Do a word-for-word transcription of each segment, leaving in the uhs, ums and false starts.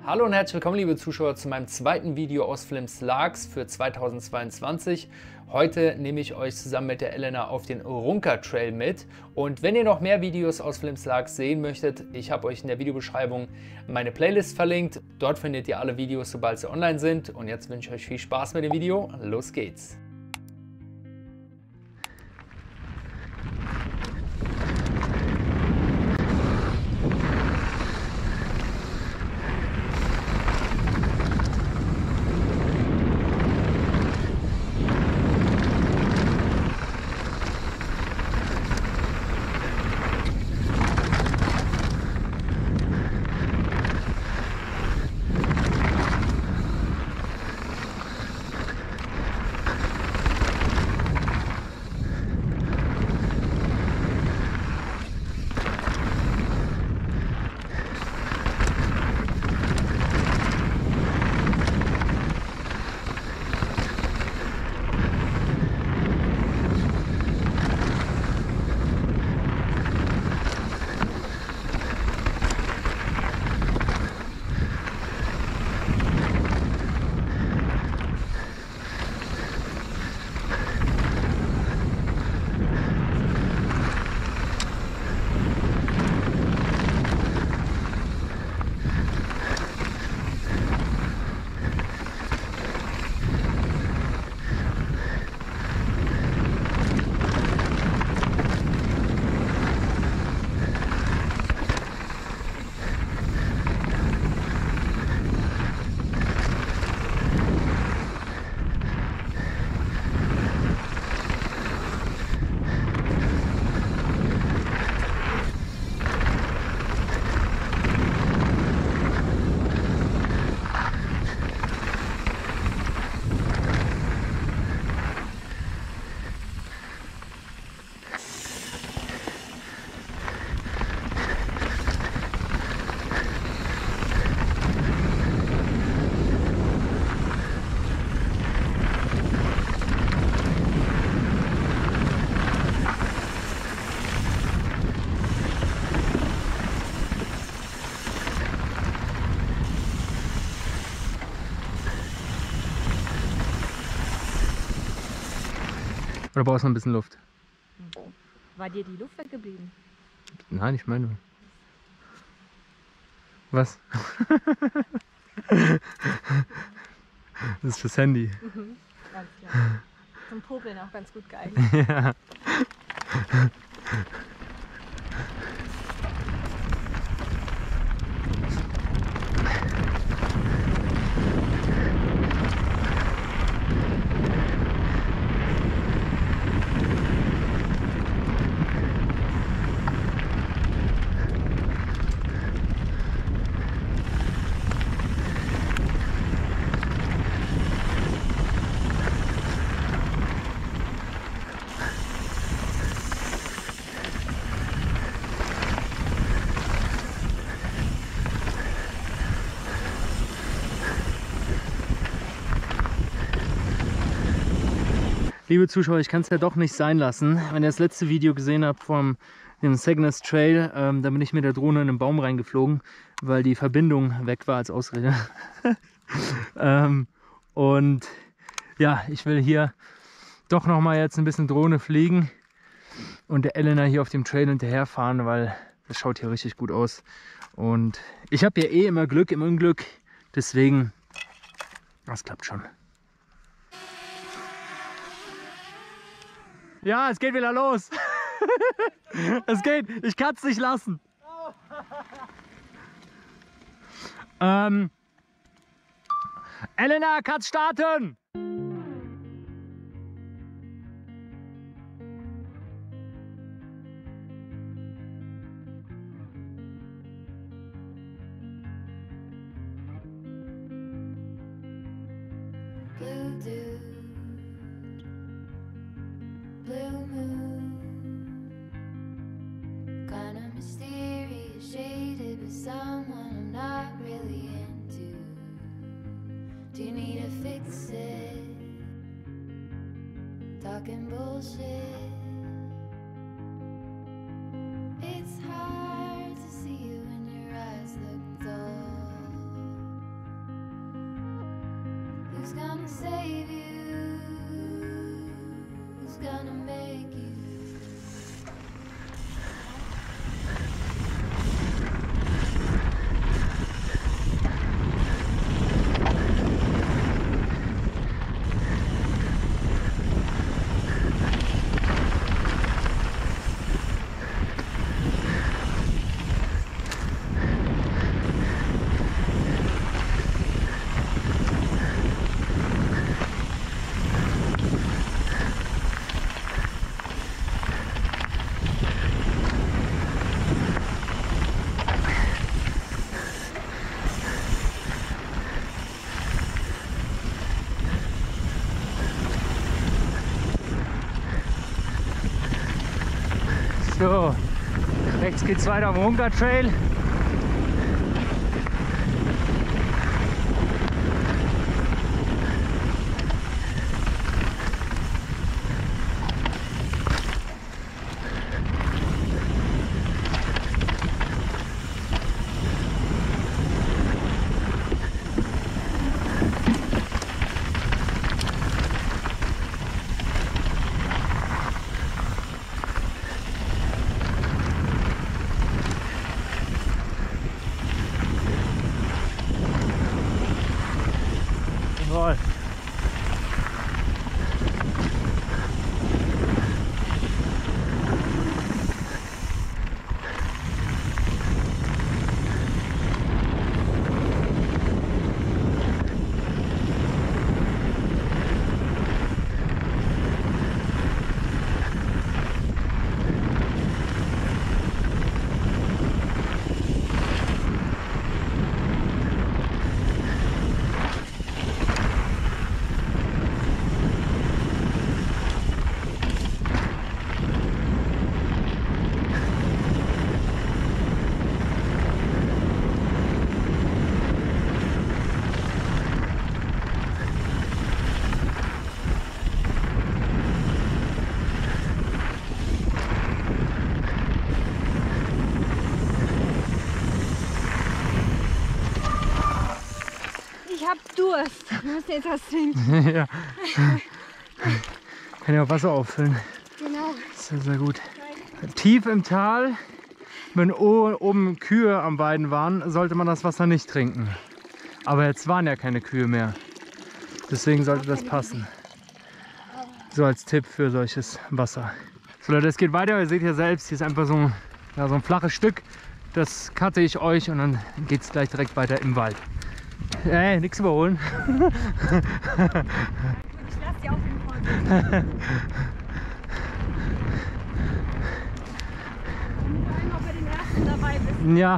Hallo und herzlich willkommen, liebe Zuschauer, zu meinem zweiten Video aus Flimslags für zweitausendzweiundzwanzig. Heute nehme ich euch zusammen mit der Elena auf den Runker Trail mit. Und wenn ihr noch mehr Videos aus Flimslags sehen möchtet, ich habe euch in der Videobeschreibung meine Playlist verlinkt. Dort findet ihr alle Videos, sobald sie online sind. Und jetzt wünsche ich euch viel Spaß mit dem Video. Los geht's! Oder brauchst du noch ein bisschen Luft? War dir die Luft weggeblieben? Nein, ich meine. Was? Das ist fürs Handy. Mhm, ganz klar. Zum Popeln auch ganz gut geeignet. Ja. Liebe Zuschauer, ich kann es ja doch nicht sein lassen. Wenn ihr das letzte Video gesehen habt vom dem Cygnus Trail, ähm, da bin ich mit der Drohne in einen Baum reingeflogen, weil die Verbindung weg war als Ausrede. ähm, und ja, ich will hier doch noch mal jetzt ein bisschen Drohne fliegen und der Elena hier auf dem Trail hinterherfahren, weil das schaut hier richtig gut aus. Und ich habe ja eh immer Glück im Unglück, deswegen, das klappt schon. Ja, es geht wieder los. Es geht. Ich kann es nicht lassen. Ähm, Elena, kannst starten. Blue dew, blue moon, kinda mysterious, shaded with someone I'm not really into. Do you need to fix it? Talking bullshit. It's hard to see you when your eyes look dull. Who's gonna save you? Who's gonna make you? So, rechts geht's weiter am Runga Trail. Jawohl. Ich hab Durst. Wir müssen jetzt was trinken. Ja. Kann ja auch Wasser auffüllen. Genau. Sehr, sehr gut. Tief im Tal, wenn o- oben Kühe am Weiden waren, sollte man das Wasser nicht trinken. Aber jetzt waren ja keine Kühe mehr. Deswegen sollte das passen. So als Tipp für solches Wasser. So Leute, es geht weiter. Ihr seht ja selbst, hier ist einfach so ein, ja, so ein flaches Stück. Das cutte ich euch und dann geht es gleich direkt weiter im Wald. Ey, nichts überholen. Ich lasse die auf jeden Fall. Wenn du einmal bei den ersten dabei bist. Ja.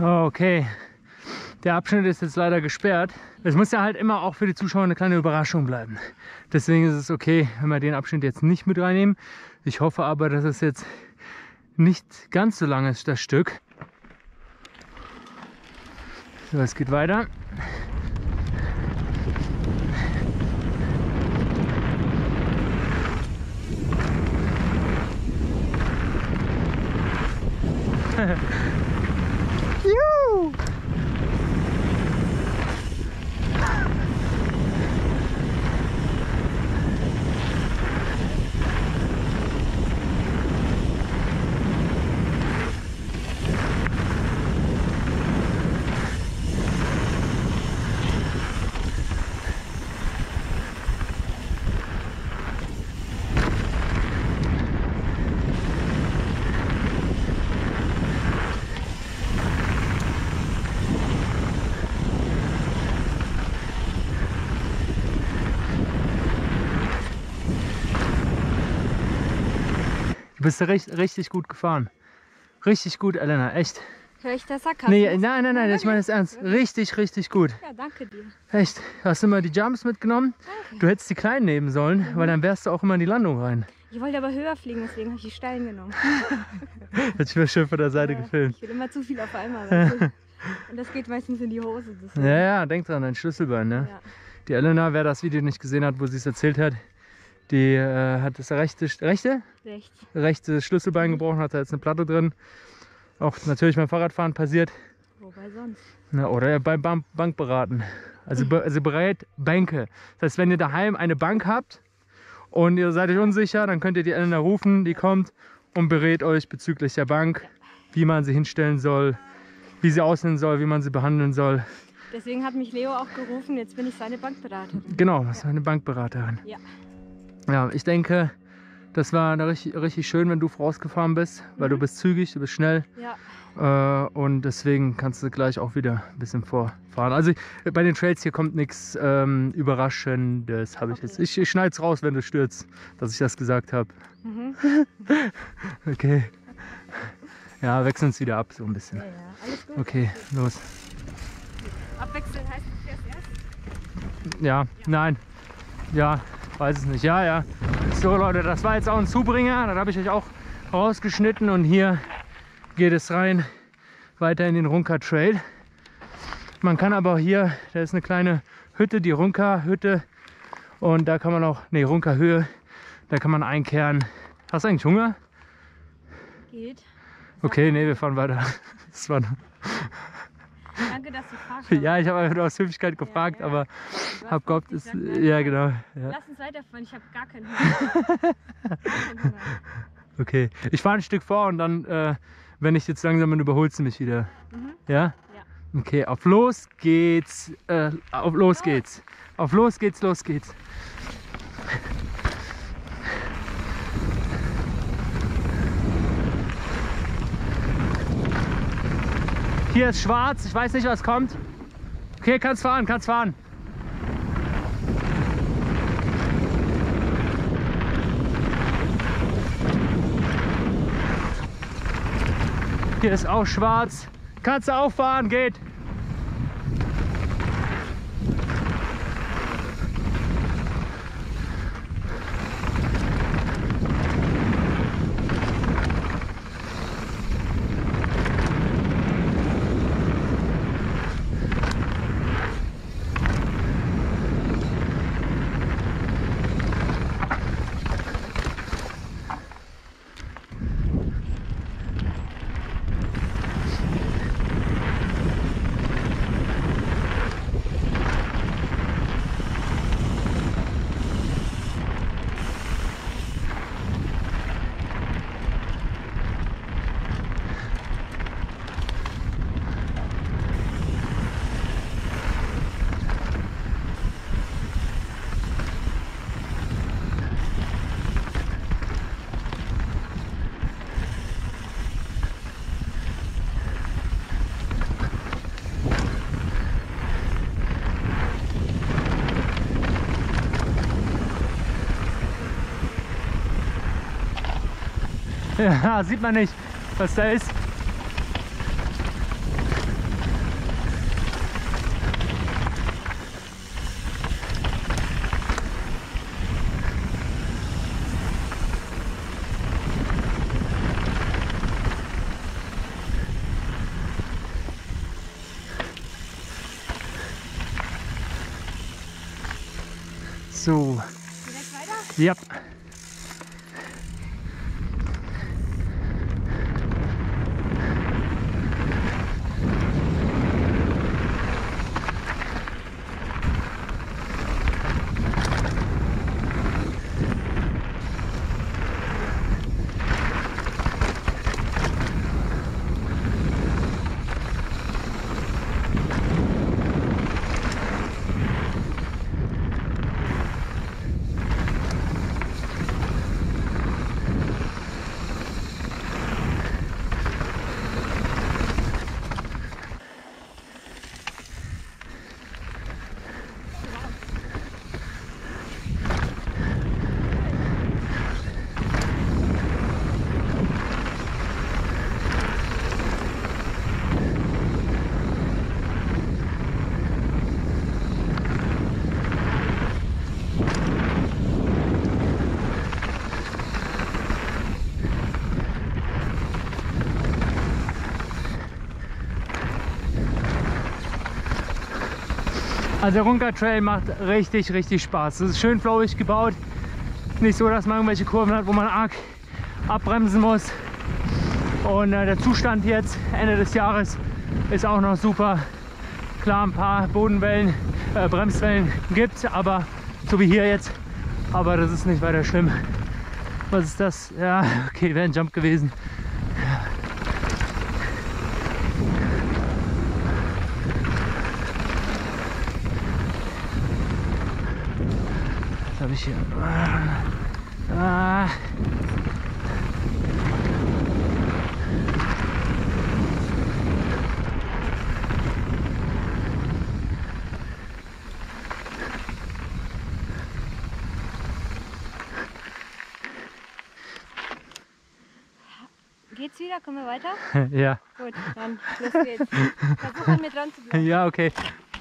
Okay, der Abschnitt ist jetzt leider gesperrt. Es muss ja halt immer auch für die Zuschauer eine kleine Überraschung bleiben. Deswegen ist es okay, wenn wir den Abschnitt jetzt nicht mit reinnehmen. Ich hoffe aber, dass es jetzt nicht ganz so lang ist, das Stück. So, es geht weiter. Juhu! Du bist richtig, richtig gut gefahren. Richtig gut, Elena, echt. Höre ich das Sarkasmus? Nee, nein, nein, nein, ich meine das ernst. Richtig, richtig gut. Ja, danke dir. Echt. Hast du immer die Jumps mitgenommen? Danke. Du hättest die kleinen nehmen sollen, mhm. weil dann wärst du auch immer in die Landung rein. Ich wollte aber höher fliegen, deswegen habe ich die Steilen genommen. Hätte ich mir schön von der Seite ja, gefilmt. Ich will immer zu viel auf einmal. Weißt du? Und das geht meistens in die Hose. Deswegen. Ja, ja, denk dran, dein Schlüsselbein. Ne? Ja. Die Elena, wer das Video nicht gesehen hat, wo sie es erzählt hat, die äh, hat das rechte, rechte? Rechts. rechte Schlüsselbein gebrochen, hat da jetzt eine Platte drin. Auch natürlich beim Fahrradfahren passiert. Wobei sonst? Na, oder beim Bank Bankberaten. Also, be also bereit Bänke. Das heißt, wenn ihr daheim eine Bank habt und ihr seid euch unsicher, dann könnt ihr die Elena rufen, die kommt und berät euch bezüglich der Bank, wie man sie hinstellen soll, wie sie aussehen soll, wie man sie behandeln soll. Deswegen hat mich Leo auch gerufen, jetzt bin ich seine Bankberaterin. Genau, das ist eine Bankberaterin. Ja. Ja, ich denke, das war richtig, richtig schön, wenn du vorausgefahren bist, weil Mhm. du bist zügig, du bist schnell. Ja. Äh, und deswegen kannst du gleich auch wieder ein bisschen vorfahren. Also bei den Trails hier kommt nichts ähm, Überraschendes, habe ich Okay. jetzt. Ich, ich schneide es raus, wenn du stürzt, dass ich das gesagt habe. Mhm. Okay. Ja, wechseln uns wieder ab, so ein bisschen. Ja, ja, alles gut. Okay, los. Abwechseln heißt, du fährst erst? Ja, nein. Ja, weiß es nicht. Ja, ja. So Leute, das war jetzt auch ein Zubringer. Das habe ich euch auch rausgeschnitten. Und hier geht es rein weiter in den Runka Trail. Man kann aber hier, da ist eine kleine Hütte, die Runka Hütte. Und da kann man auch, nee, Runka Höhe, da kann man einkehren. Hast du eigentlich Hunger? Geht. Okay, nee, wir fahren weiter. Das war Danke, dass du fragst. ja, ich habe einfach nur aus Höflichkeit gefragt, Ja, ja. aber Du hast hab gehofft, auch es, gesagt, nein, ja nein. genau. Ja. Lass uns weiterfahren, ich habe gar keinen Hunger. gar keinen Hunger. Okay, ich fahre ein Stück vor und dann, äh, wenn ich jetzt langsam bin, überholst du mich wieder. Mhm. Ja? Ja. Okay, auf los geht's. Äh, auf los geht's. Auf los geht's, los geht's. Hier ist schwarz, ich weiß nicht, was kommt. Okay, kannst fahren, kannst fahren. Hier ist auch schwarz. Kannst du auch fahren, geht. Ja, sieht man nicht, was da ist. So. Direkt weiter? Ja. Also der Runker Trail macht richtig, richtig Spaß. Es ist schön flowig gebaut. Nicht so, dass man irgendwelche Kurven hat, wo man arg abbremsen muss. Und äh, der Zustand jetzt, Ende des Jahres, ist auch noch super. Klar, ein paar Bodenwellen, äh, Bremswellen gibt es, aber so wie hier jetzt. Aber das ist nicht weiter schlimm. Was ist das? Ja, okay, wäre ein Jump gewesen. Was habe ich hier? Ah. Geht's wieder? Kommen wir weiter? Ja. Gut, dann los geht's. Versuch an mir dran zu bleiben. Ja, okay.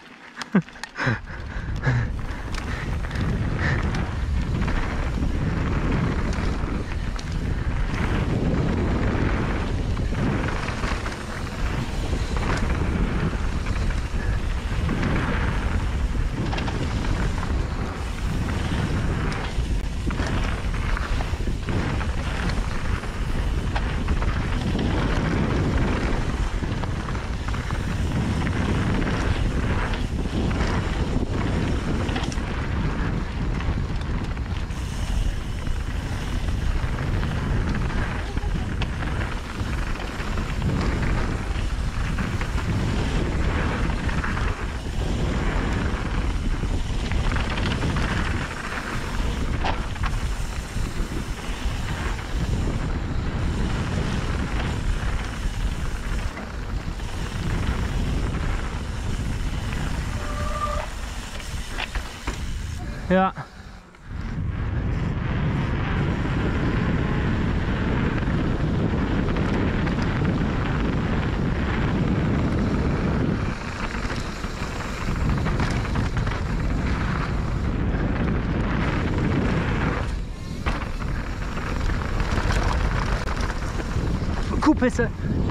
Ja. Kuhpisse.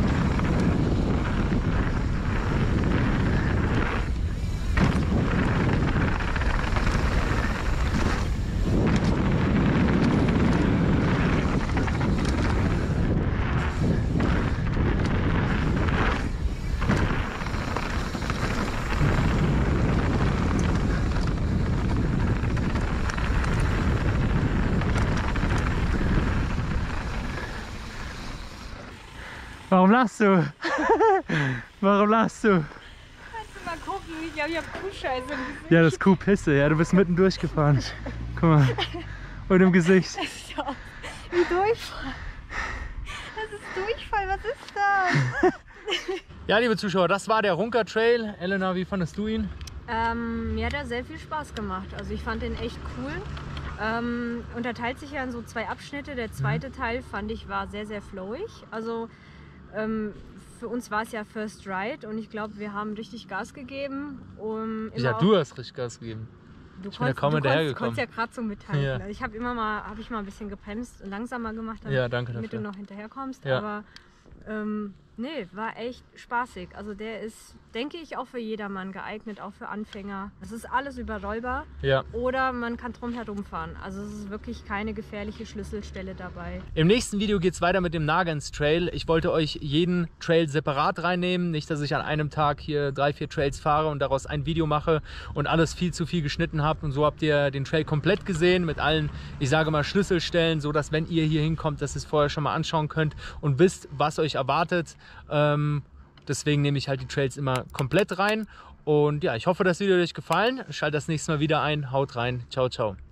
Warum lachst du? Warum lachst du? Kannst du mal gucken? Ich glaube, ich habe Kuhscheiße im Gesicht. Ja, das ist Kuhpisse. Ja, du bist mitten durchgefahren. Guck mal. Und im Gesicht. Das ist ja wie Durchfall. Das ist Durchfall. Was ist das? Ja, liebe Zuschauer, das war der Runker Trail. Elena, wie fandest du ihn? Ähm, mir hat er sehr viel Spaß gemacht. Also ich fand den echt cool. Ähm, unterteilt sich ja in so zwei Abschnitte. Der zweite Teil fand ich war sehr, sehr flowig. Also ähm, für uns war es ja First Ride und ich glaube, wir haben richtig Gas gegeben. Um immer Ja, du hast richtig Gas gegeben. Du Ich bin ja konntest, kaum du hinterhergekommen. konntest, konntest ja gerade so mithalten. Ja. Also ich habe immer mal, habe ich mal ein bisschen gebremst und langsamer gemacht, damit, Ja, danke damit du dafür. noch hinterherkommst. Ja. Aber ähm, Nee, war echt spaßig. Also der ist, denke ich, auch für jedermann geeignet, auch für Anfänger. Es ist alles überrollbar. Ja. Oder man kann drum herum fahren. Also es ist wirklich keine gefährliche Schlüsselstelle dabei. Im nächsten Video geht es weiter mit dem Nagans Trail. Ich wollte euch jeden Trail separat reinnehmen. Nicht, dass ich an einem Tag hier drei, vier Trails fahre und daraus ein Video mache und alles viel zu viel geschnitten habe. Und so habt ihr den Trail komplett gesehen mit allen, ich sage mal, Schlüsselstellen, so dass, wenn ihr hier hinkommt, dass ihr es vorher schon mal anschauen könnt und wisst, was euch erwartet. Ähm, deswegen nehme ich halt die Trails immer komplett rein. Und ja, ich hoffe, das Video hat euch gefallen. Schaltet das nächste Mal wieder ein. Haut rein. Ciao, ciao.